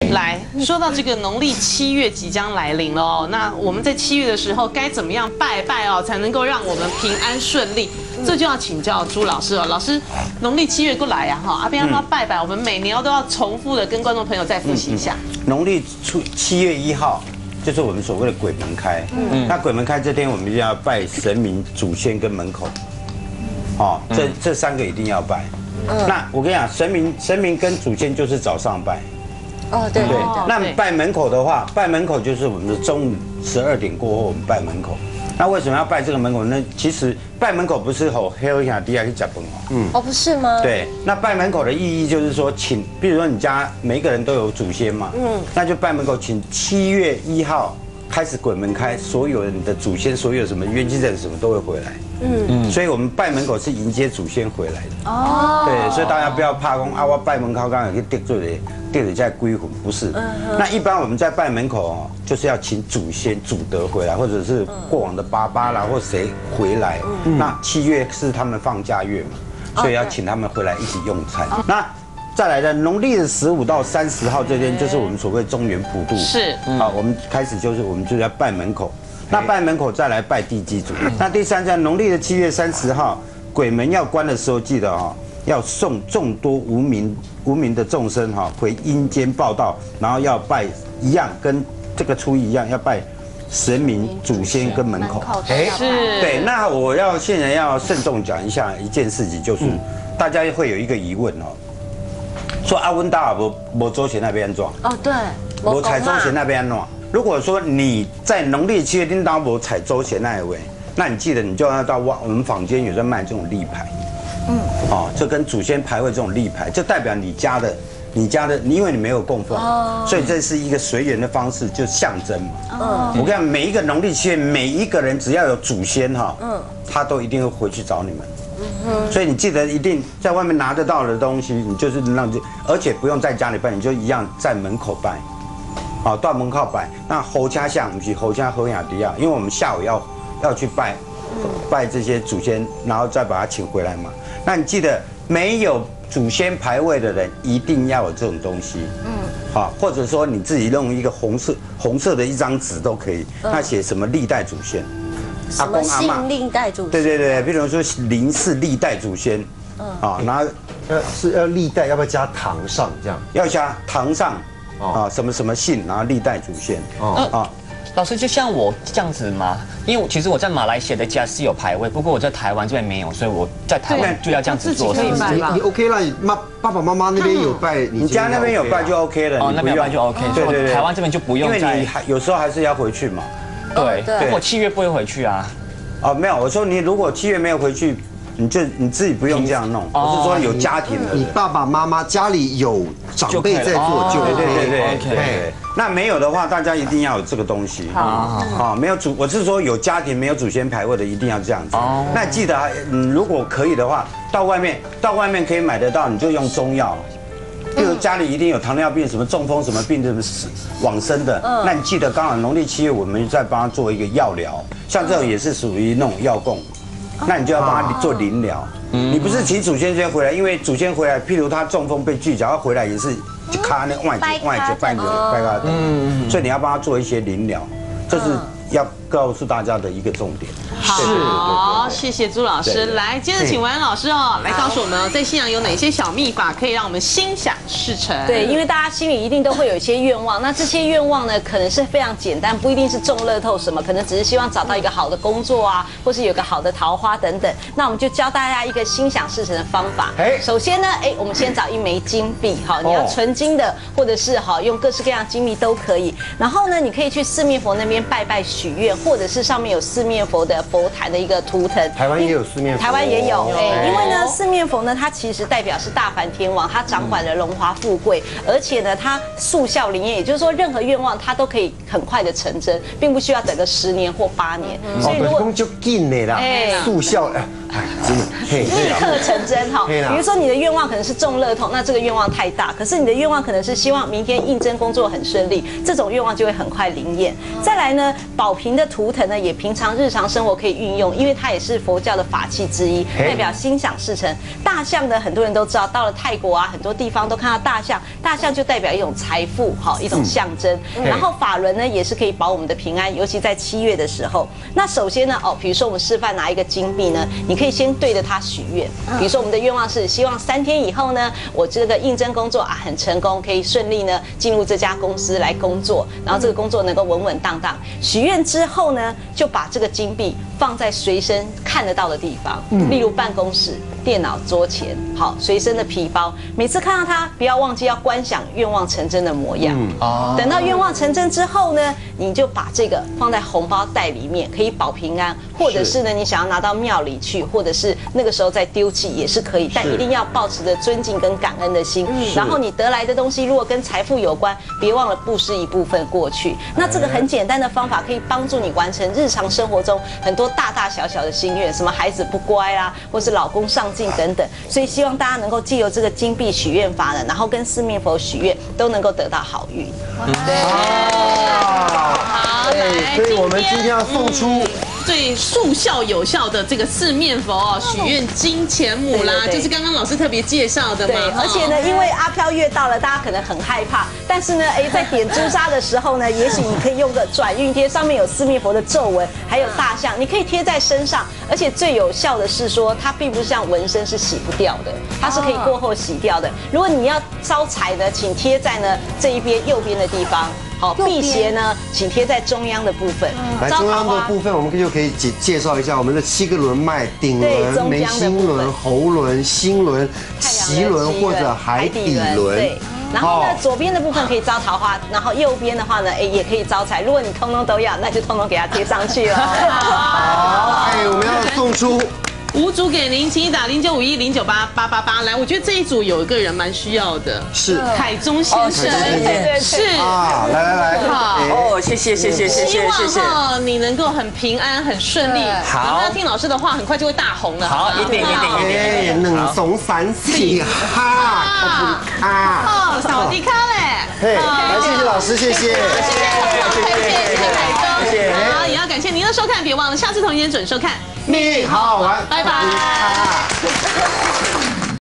来说到这个农历7月即将来临了哦，那我们在7月的时候该怎么样拜拜哦，才能够让我们平安顺利？这就要请教朱老师哦。老师，农历7月过来呀哈，阿边要拜拜，我们每年都要重复的跟观众朋友再复习一下。 农历7月1号就是我们所谓的鬼门开。那鬼门开这天，我们就要拜神明、祖先跟门口。哦，这3个一定要拜。那我跟你讲，神明跟祖先就是早上拜。哦，对对。那拜门口的话，拜门口就是我们的中午12点过后，我们拜门口。那为什么要拜这个门口呢？其实拜门口不是吼黑下底下去吃饭哦。 哦，不是吗？ 对，那拜门口的意义就是说，请，比如说你家每一个人都有祖先嘛，那就拜门口，请7月1号开始鬼门开，所有人的祖先，所有什么冤亲债主什么都会回来。所以我们拜门口是迎接祖先回来的。哦，对，所以大家不要怕说啊，我拜门口刚刚去得罪人家归魂，不是。那一般我们在拜门口哦，就是要请祖先祖德回来，或者是过往的爸爸啦或谁回来。那7月是他们放假月嘛，所以要请他们回来一起用餐。那再来的农历的15到30号这天，就是我们所谓中元普渡。是，好，我们开始我们就要拜门口。那拜门口再来拜地基主。那第3站，农历的7月30号，鬼门要关的时候，记得哈，要送众多无名的众生哈回阴间报道，然后要拜一样，跟这个初一一样，要拜神明、祖先跟门口。是。对，那我现在要慎重讲一下一件事情，就是大家会有一个疑问哦，说阿温达尔没周贤那边怎？哦，对，没踩周贤那边怎？如果说你在农历7月叮当没踩周贤那一位，那你记得你就要到我们坊间有在卖这种立牌。哦，这跟祖先牌位这种立牌，这代表你家的，因为你没有供奉，所以这是一个随缘的方式，就象征嘛。我跟你讲，每一个农历7月，每一个人只要有祖先哈，他都一定会回去找你们。所以你记得一定在外面拿得到的东西，你就是而且不用在家里拜，你就一样在门口拜。好，到门口拜。那侯家巷不是侯家侯雅迪亚，因为我们下午要去拜这些祖先，然后再把他请回来嘛。那你记得没有祖先牌位的人一定要有这种东西。好，或者说你自己用一个红色的一张纸都可以，那写什么历代祖先， 阿公阿嬷历代祖先。 对，比如说林氏历代祖先。啊，然后是要历代，要不要加堂上这样？ 要加堂上。啊，什么姓，然后历代祖先。 老师就像我这样子嘛，因为其实我在马来西亚的家是有牌位，不过我在台湾这边没有，所以我在台湾就要这样子做。 你 OK 啦，爸爸妈妈那边有拜， 你家那边有拜就 OK 了。 哦，那边有拜就 OK。对，台湾这边就不用。 因为你有时候还是要回去嘛。 对，我7月不会回去啊。 哦，没有，我说你如果7月没有回去。你自己不用这样弄，我是说有家庭的， 你爸爸妈妈家里有长辈在做就对。那没有的话，大家一定要有这个东西。没有我是说有家庭没有祖先牌位的一定要这样子。那记得，如果可以的话，到外面可以买得到，你就用中药。比如家里一定有糖尿病、什么中风、什么病、什么往生的，那你记得刚好农历7月，我们再帮他做一个药疗，像这种也是属于那种药供。那你就要帮他做灵疗，你不是请祖先先回来，因为祖先回来，譬如他中风被锯脚，他回来也是卡那外节拜他，所以你要帮他做一些灵疗，这是要告诉大家的一个重点。 好，谢谢朱老师。来，接着请文安老师哦，来告诉我们在信仰有哪些小秘法可以让我们心想事成。 对，因为大家心里一定都会有一些愿望，那这些愿望呢，可能是非常简单，不一定是中乐透什么，可能只是希望找到一个好的工作啊，或是有个好的桃花等等。那我们就教大家一个心想事成的方法。首先呢，我们先找一枚金币，好，你要纯金的，或者是好用各式各样金币都可以。然后呢，你可以去四面佛那边拜拜许愿，或者是上面有四面佛的佛坛的一个图腾。 台湾也有四面佛， 台湾也有，因为呢，四面佛呢，它其实代表是大梵天王，它掌管了荣华富贵，而且呢，它速效灵验，也就是说，任何愿望它都可以很快的成真，并不需要等个10年或8年。 所以如果就近的啦，速效真的，嘿， 立刻成真哈。比如说你的愿望可能是中乐透，那这个愿望太大；可是你的愿望可能是希望明天应征工作很顺利，这种愿望就会很快灵验。再来呢，宝瓶的图腾呢，也平常日常生活可以运用，因为它也是佛教的法器之一，代表心想事成。大象呢，很多人都知道，到了泰国啊，很多地方都看到大象，大象就代表一种财富，好一种象征。然后法轮呢，也是可以保我们的平安，尤其在7月的时候。那首先呢，比如说我们示范拿一个金币呢，你可以先对着它许愿。比如说我们的愿望是希望3天以后呢，我这个应征工作啊很成功，可以顺利呢进入这家公司来工作，然后这个工作能够稳稳当当。许愿之后呢，就把这个金币放在随身看得到的地方，例如办公室、电脑桌前，好，随身的皮包。每次看到它，不要忘记要观想愿望成真的模样。等到愿望成真之后呢，你就把这个放在红包袋里面，可以保平安，或者是呢，你想要拿到庙里去，或者是那个时候再丢弃也是可以，但一定要抱持着尊敬跟感恩的心。然后你得来的东西，如果跟财富有关，别忘了布施一部分过去。那这个很简单的方法，可以帮助你完成日常生活中很多大大小小的心愿，什么孩子不乖啦，或是老公上进等等。所以希望大家能够借由这个金币许愿法呢，然后跟四面佛许愿，都能够得到好运。 对，所以我们今天要送出最速效有效的这个四面佛哦，许愿金钱母啦，就是刚刚老师特别介绍的嘛。 对，而且呢，因为阿飘月到了，大家可能很害怕，但是呢，在点朱砂的时候呢，也许你可以用个转运贴，上面有四面佛的皱纹，还有大象，你可以贴在身上。而且最有效的是说，它并不是像纹身是洗不掉的，它是可以过后洗掉的。如果你要招财呢，请贴在呢这一边右边的地方。好，辟邪呢，请贴在中央的部分。 来，中央的部分我们就可以介绍一下我们的7个轮脉：顶轮、眉心轮、喉轮、心轮、脐轮或者海底轮。 对。然后呢，左边的部分可以招桃花，然后右边的话呢，也可以招财。如果你通通都要，那就通通给它贴上去了。 好，我们要送出。 5组给您，请你打0951098888来。我觉得这一组有一个人蛮需要的， 是凯中先生，是啊，来， 好哦，谢谢。 希望你能够很平安、很顺利。 好， 然后要听老师的话，很快就会大红了。 好，一定。 2送34哈， 哦，萨瓦迪卡嘞！ 嘿，来，谢谢老师，谢谢凯中，谢谢。好，也要感谢您的收看，别忘了下次同一时间准收看。 你好好玩， 拜拜。